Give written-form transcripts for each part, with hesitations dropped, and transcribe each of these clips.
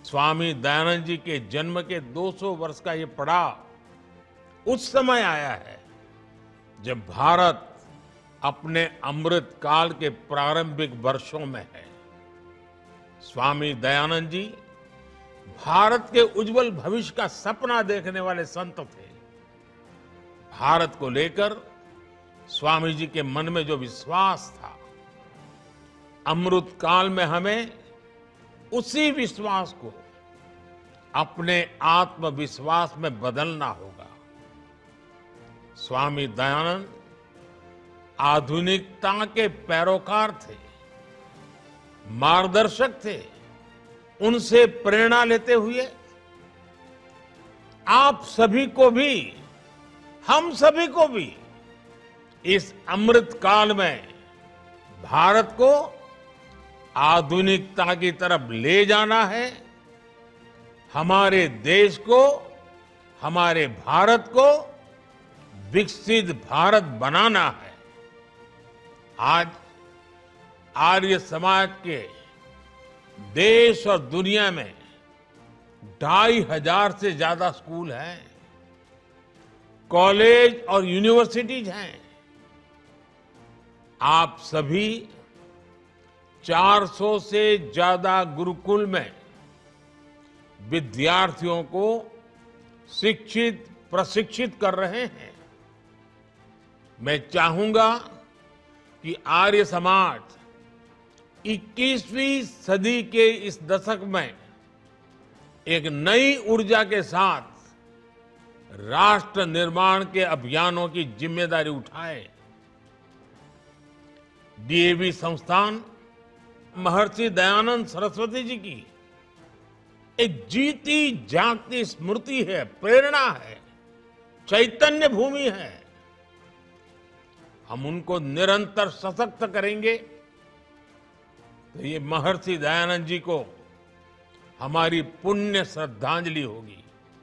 स्वामी दयानंद जी के जन्म के 200 वर्ष का ये पड़ाव उस समय आया है जब भारत अपने अमृत काल के प्रारंभिक वर्षों में है। स्वामी दयानंद जी भारत के उज्जवल भविष्य का सपना देखने वाले संत थे। भारत को लेकर स्वामी जी के मन में जो विश्वास था, अमृत काल में हमें उसी विश्वास को अपने आत्मविश्वास में बदलना होगा। स्वामी दयानंद आधुनिकता के पैरोकार थे, मार्गदर्शक थे। उनसे प्रेरणा लेते हुए आप सभी को भी, हम सभी को भी इस अमृत काल में भारत को आधुनिकता की तरफ ले जाना है। हमारे देश को, हमारे भारत को विकसित भारत बनाना है। आज आर्य समाज के देश और दुनिया में 2,500 से ज्यादा स्कूल हैं, कॉलेज और यूनिवर्सिटीज हैं। आप सभी 400 से ज्यादा गुरुकुल में विद्यार्थियों को शिक्षित प्रशिक्षित कर रहे हैं। मैं चाहूंगा कि आर्य समाज 21वीं सदी के इस दशक में एक नई ऊर्जा के साथ राष्ट्र निर्माण के अभियानों की जिम्मेदारी उठाए। डीएवी संस्थान महर्षि दयानंद सरस्वती जी की एक जीती जागती स्मृति है, प्रेरणा है, चैतन्य भूमि है। हम उनको निरंतर सशक्त करेंगे तो ये महर्षि दयानंद जी को हमारी पुण्य श्रद्धांजलि होगी।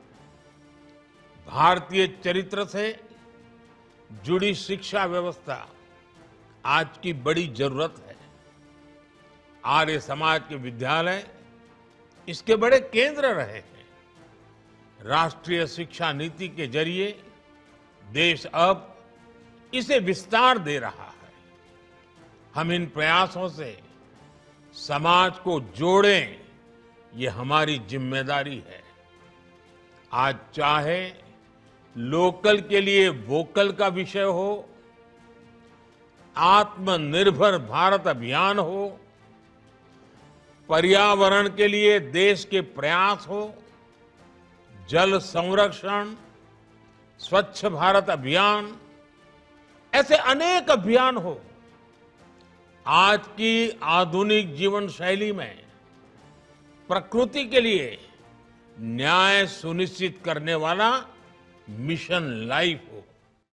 भारतीय चरित्र से जुड़ी शिक्षा व्यवस्था आज की बड़ी जरूरत है। आर्य समाज के विद्यालय इसके बड़े केंद्र रहे हैं। राष्ट्रीय शिक्षा नीति के जरिए देश अब इसे विस्तार दे रहा है। हम इन प्रयासों से समाज को जोड़ें, ये हमारी जिम्मेदारी है। आज चाहे लोकल के लिए वोकल का विषय हो, आत्मनिर्भर भारत अभियान हो, पर्यावरण के लिए देश के प्रयास हो, जल संरक्षण, स्वच्छ भारत अभियान, ऐसे अनेक अभियान हो। आज की आधुनिक जीवन शैली में प्रकृति के लिए न्याय सुनिश्चित करने वाला मिशन लाइफ हो।